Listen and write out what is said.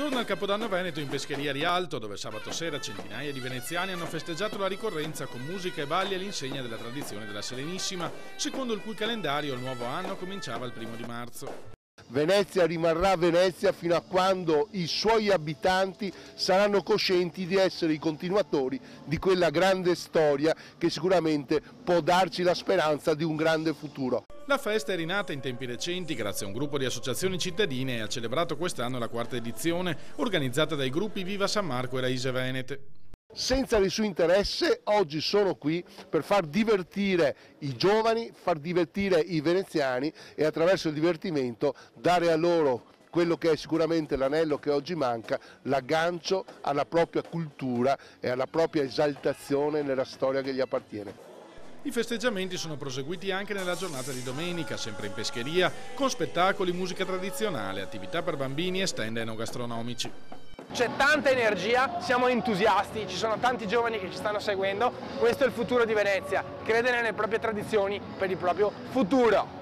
Torna il Capodanno Veneto in Pescheria Rialto, dove sabato sera centinaia di veneziani hanno festeggiato la ricorrenza con musica e balli all'insegna della tradizione della Serenissima, secondo il cui calendario il nuovo anno cominciava il 1° marzo. Venezia rimarrà Venezia fino a quando i suoi abitanti saranno coscienti di essere i continuatori di quella grande storia che sicuramente può darci la speranza di un grande futuro. La festa è rinata in tempi recenti grazie a un gruppo di associazioni cittadine e ha celebrato quest'anno la 4ª edizione, organizzata dai gruppi Viva San Marco e Raise Venete. Senza nessun interesse, oggi sono qui per far divertire i giovani, far divertire i veneziani e attraverso il divertimento dare a loro quello che è sicuramente l'anello che oggi manca, l'aggancio alla propria cultura e alla propria esaltazione nella storia che gli appartiene. I festeggiamenti sono proseguiti anche nella giornata di domenica, sempre in pescheria, con spettacoli, musica tradizionale, attività per bambini e stand enogastronomici. C'è tanta energia, siamo entusiasti, ci sono tanti giovani che ci stanno seguendo, questo è il futuro di Venezia, credere nelle proprie tradizioni per il proprio futuro.